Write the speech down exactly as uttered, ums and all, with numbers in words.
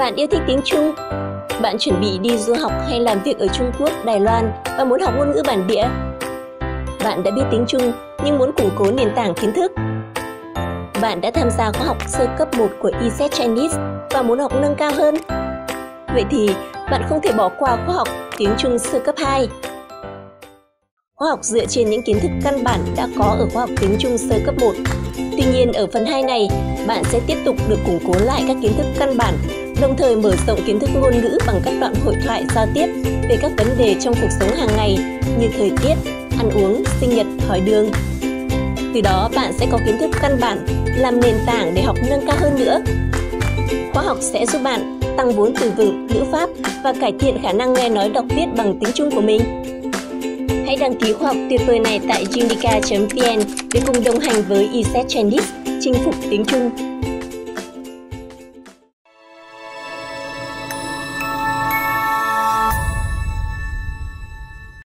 Bạn yêu thích tiếng Trung? Bạn chuẩn bị đi du học hay làm việc ở Trung Quốc, Đài Loan và muốn học ngôn ngữ bản địa? Bạn đã biết tiếng Trung nhưng muốn củng cố nền tảng kiến thức? Bạn đã tham gia khóa học sơ cấp một của e set Chinese và muốn học nâng cao hơn? Vậy thì bạn không thể bỏ qua khóa học tiếng Trung sơ cấp hai. Khóa học dựa trên những kiến thức căn bản đã có ở khóa học tiếng Trung sơ cấp một. Tuy nhiên, ở phần hai này, bạn sẽ tiếp tục được củng cố lại các kiến thức căn bản, đồng thời mở rộng kiến thức ngôn ngữ bằng các đoạn hội thoại giao tiếp về các vấn đề trong cuộc sống hàng ngày như thời tiết, ăn uống, sinh nhật, hỏi đường. Từ đó, bạn sẽ có kiến thức căn bản làm nền tảng để học nâng cao hơn nữa. Khóa học sẽ giúp bạn tăng vốn từ vựng, ngữ pháp và cải thiện khả năng nghe nói đọc viết bằng tiếng Trung của mình. Hãy đăng ký khóa học tuyệt vời này tại unica chấm vn để cùng đồng hành với e set Chinese chinh phục tiếng Trung.